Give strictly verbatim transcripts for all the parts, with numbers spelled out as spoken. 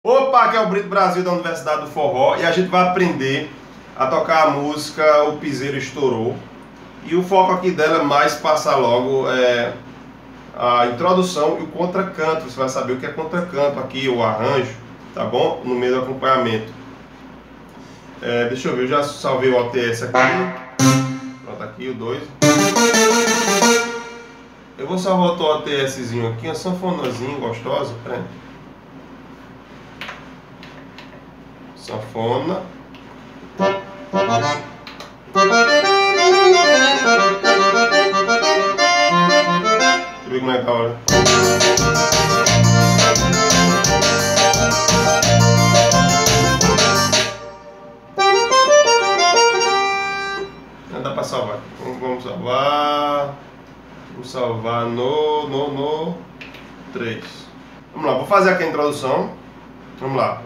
Opa, aqui é o Brito Brasil da Universidade do Forró e a gente vai aprender a tocar a música O Piseiro Estourou. E o foco aqui dela é mais passar logo é, a introdução e o contracanto. Você vai saber o que é contracanto aqui, o arranjo, tá bom? No meio do acompanhamento. É, deixa eu ver, eu já salvei o O T S aqui. Pronto, aqui o dois. Eu vou salvar outro O T Szinho aqui, uma sanfonazinha gostosa. Peraí. Sanfona. Deixa eu ver como é que tá a hora. Não dá pra salvar. Vamos, vamos salvar. Vamos salvar no, no, no três. Vamos lá, vou fazer aqui a introdução. Vamos lá.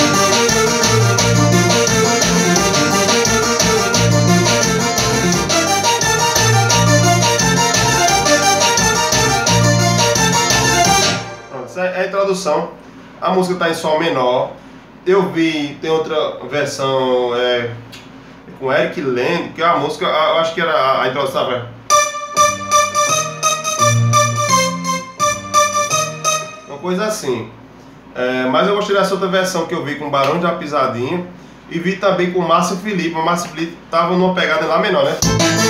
Pronto, essa é a introdução. A música está em sol menor. Eu vi, tem outra versão é, com Eric Land, que é a música, eu acho que era a, a introdução, velho. Uma coisa assim. É, mas eu gostei dessa outra versão que eu vi com o Barão de Pisadinha. E vi também com o Márcio Felipe. O Márcio Felipe tava numa pegada lá menor, né?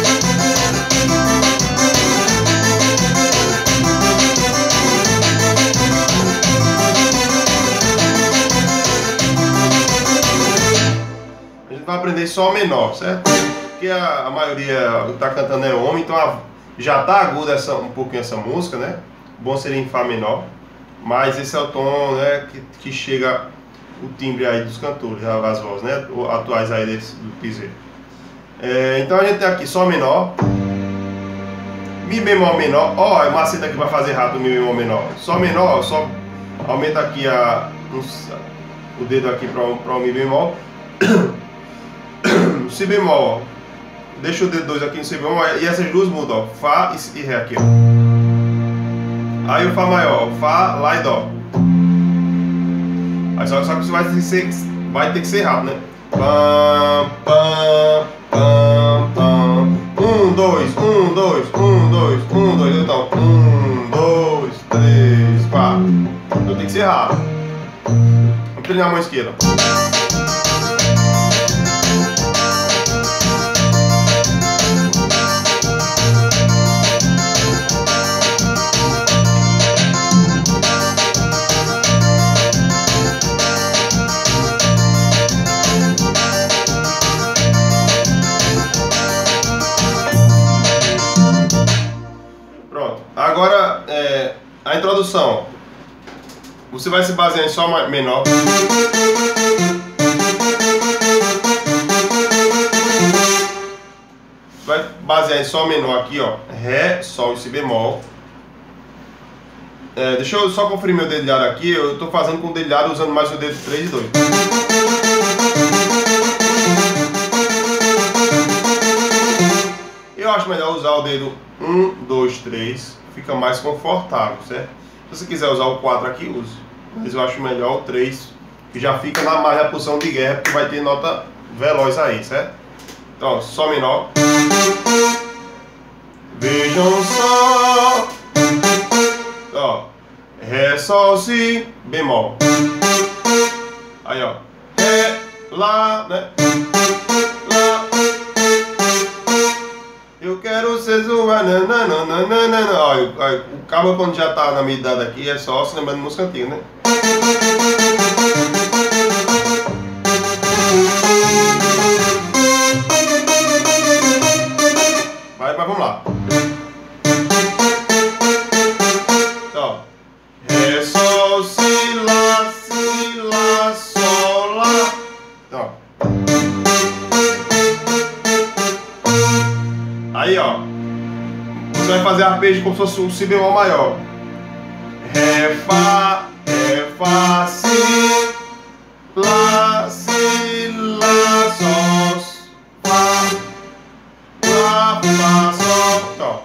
A gente vai aprender sol menor, certo? Porque a, a maioria que tá cantando é homem, então a, já tá aguda essa, um pouquinho essa música, né? Bom seria em Fá menor. Mas esse é o tom, né, que, que chega o timbre aí dos cantores, as vozes, né, atuais aí desse, do piseiro. É, então a gente tem aqui Sol menor, Mi bemol menor, ó, é maceta aqui para fazer rápido, Mi bemol menor. Sol menor, só aumenta aqui a, um, o dedo aqui para o Mi bemol. Si bemol, ó, deixa o dedo dois aqui no Si bemol e essas duas mudam, ó, Fá e, e Ré aqui, ó. Aí o Fá maior, Fá, Lá e Dó. Aí só, só que você vai ter que ser, vai ter que ser rápido, né? Pam, pam, pam, pam. Um, dois, um, dois, um, dois, um, dois. Então, um, dois, três, quatro. Então tem que ser rápido. Vamos treinar a mão esquerda. Agora, é, a introdução. Você vai se basear em Sol menor. Vai basear em Sol menor aqui, ó. Ré, Sol e Si bemol. É, deixa eu só conferir meu dedilhado aqui. Eu estou fazendo com o dedilhado usando mais o dedo três e dois. Eu acho melhor usar o dedo um, dois, três. Fica mais confortável, certo? Se você quiser usar o quatro aqui, use. Mas eu acho melhor o três, que já fica na mais na posição de guerra, porque vai ter nota veloz aí, certo? Então, Sol menor. Vejam só. Ó, Ré, Sol, Si, bemol. Aí, ó. Ré, Lá, né? Eu quero ser zoar, nananana. Olha, o cabo quando já tá na minha idade aqui é só se lembrando de música antiga, né? Vai, mas vamos lá. Então, Ré, Sol, Si, Lá, Si, Lá, Sol, Lá. Então. Aí, ó, você vai fazer arpejo como se fosse um Si bemol maior. Ré, Fá, Ré, Fá, Si, Lá, Si, Lá, Sol, Fá, Lá, Fá, Sol. Então.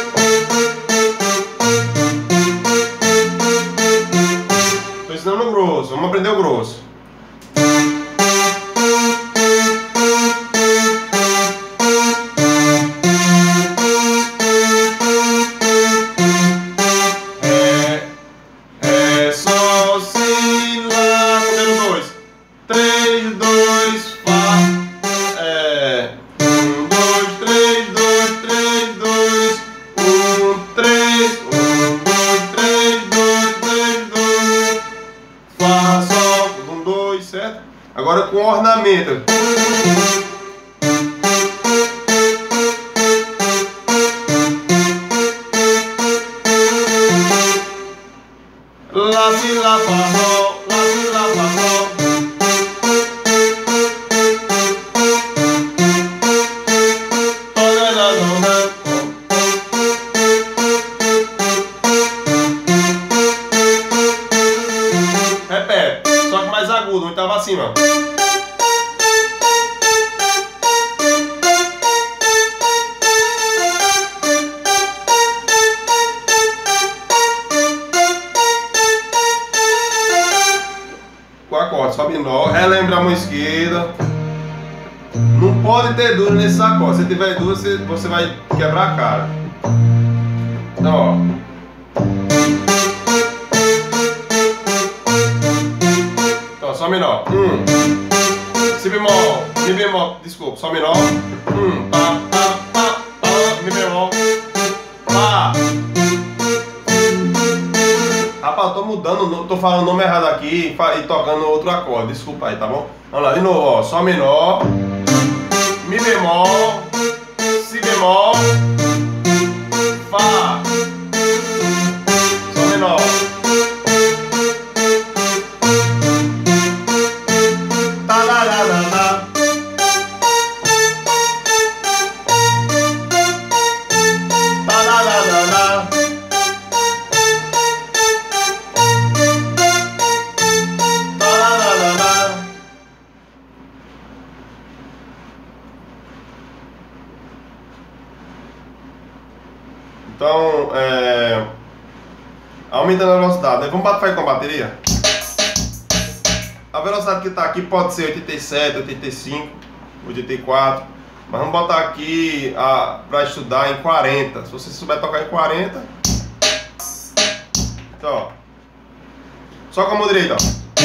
Tô ensinando no grosso. grosso, vamos aprender o grosso. Agora com ornamento. Lá, si, lá, fá, sol, lá, si, lá, fá, sol. Repete, só que mais agudo, oitava acima. Acorde, Sol menor, relembra a mão esquerda. Não pode ter dúvida nesse acorde. Se tiver dúvida, você, você vai quebrar a cara. Então, ó. Então, Sol menor. Um. Si bemol. Mi bemol. Desculpa. Sol menor. Um. Pá, pá, pá, pá. Mi bemol. Pá. Rapaz, eu tô mudando, tô falando o nome errado aqui e tocando outro acorde, desculpa aí, tá bom? Vamos lá, de novo, ó, Sol menor, Mi bemol, Si bemol, Fá, Sol menor, Tá, lá, lá, lá, lá. Tá, lá, lá, lá, lá. Então, é, aumentando a velocidade, né? Vamos fazer com a bateria? A velocidade que está aqui pode ser oitenta e sete, oitenta e cinco, oitenta e quatro, mas vamos botar aqui para estudar em quarenta. Se você souber tocar em quarenta, então, ó, só com a mão direita, ó.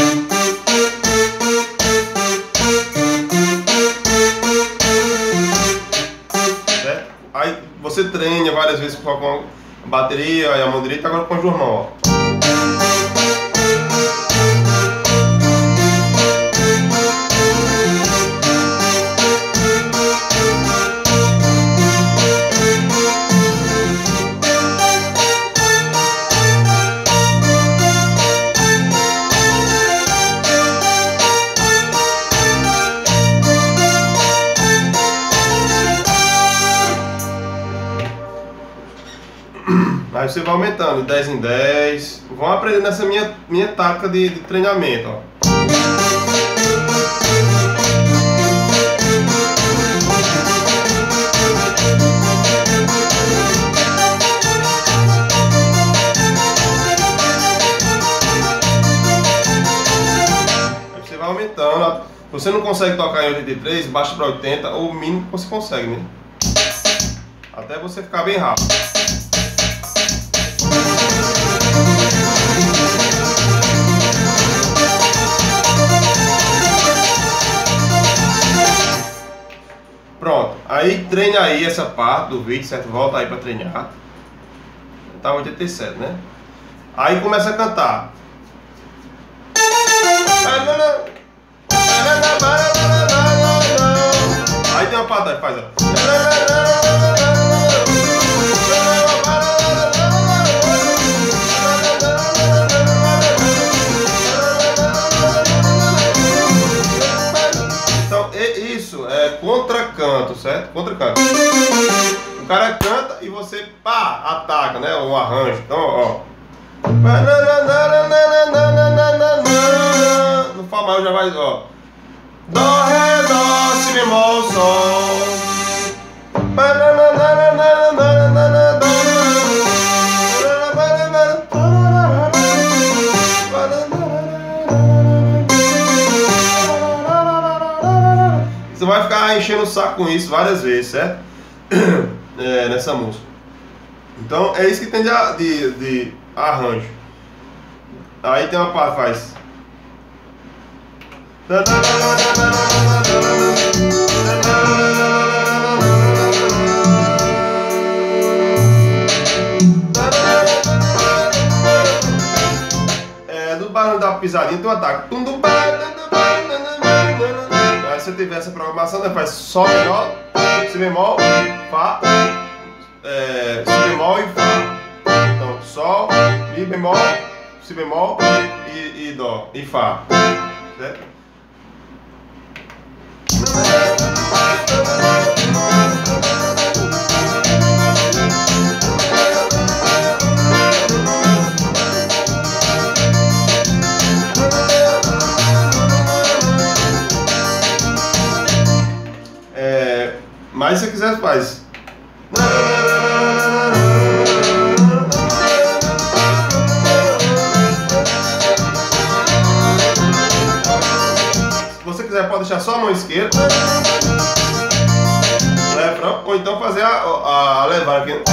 Aí você treina várias vezes com a bateria e a mão direita, agora com as duas mãos, ó. Aí você vai aumentando de dez em dez. Vão aprender nessa minha, minha tática de, de treinamento, ó. Aí você vai aumentando. Se você não consegue tocar em oitenta e três, baixa para oitenta, ou o mínimo que você consegue, né? Até você ficar bem rápido. Pronto, aí treina aí essa parte do vídeo, certo? Volta aí pra treinar. Tá oitenta e sete, né? Aí começa a cantar. Aí tem uma parte aí, faz ó. Contracanto, certo? Contracanto. O cara canta e você, pá, ataca, né? O arranjo. Então, ó. No Fá maior já vai, ó. Dó, ré, dó, si bemol, sol. Você vai ficar enchendo o saco com isso várias vezes, certo? É, nessa música. Então é isso que tem de, de, de arranjo. Aí tem uma parte que faz. É, do barulho da pisadinha tem um ataque. Aí se você tiver essa programação, né, faz Sol menor, Si bemol, Fá, é, Si bemol e Fá. Então, Sol, Mi bemol, Si bemol e, e Dó e Fá. Certo? É, mas se você quiser faz. Se você quiser pode deixar só a mão esquerda, refrão, ou então fazer a, a, a levar aqui.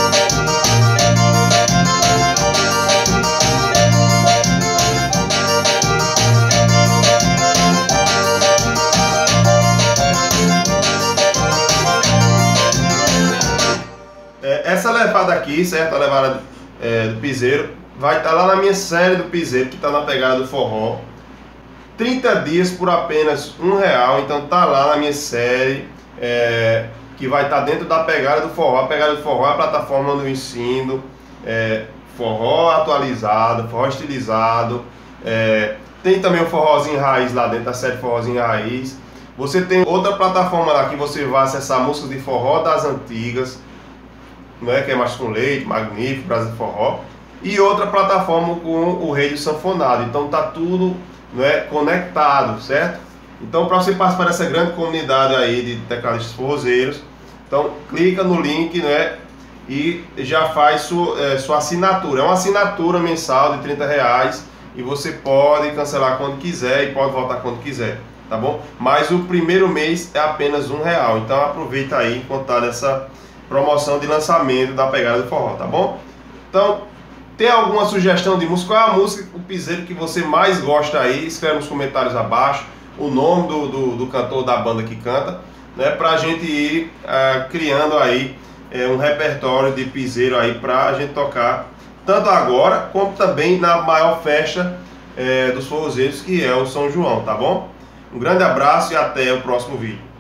Essa levada aqui, certo? A levada é, do piseiro vai estar lá na minha série do piseiro, que está na pegada do forró. trinta dias por apenas um real. Então tá lá na minha série, é, que vai estar dentro da pegada do forró. A pegada do forró é a plataforma do ensino, é, forró atualizado, forró estilizado. É, tem também o forrozinho raiz lá dentro da série Forrozinho Raiz. Você tem outra plataforma lá que você vai acessar músicas de forró das antigas, não é, que é mais com leite, magnífico, Brasil Forró, e outra plataforma com o Rei do Sanfonado. Então tá tudo, não é, conectado, certo? Então, para você participar dessa grande comunidade aí de tecladistas forrozeiros, então clica no link, né, e já faz sua, é, sua assinatura. É uma assinatura mensal de trinta reais e você pode cancelar quando quiser e pode voltar quando quiser, tá bom? Mas o primeiro mês é apenas um real. Então aproveita aí enquanto tá nessa promoção de lançamento da pegada do forró, tá bom? Então, tem alguma sugestão de música? Qual é a música, o piseiro que você mais gosta aí? Escreve nos comentários abaixo o nome do, do, do cantor da banda que canta, né? Pra gente ir uh, criando aí uh, um repertório de piseiro aí pra gente tocar, tanto agora, como também na maior festa uh, dos forrozeiros, que é o São João, tá bom? Um grande abraço e até o próximo vídeo.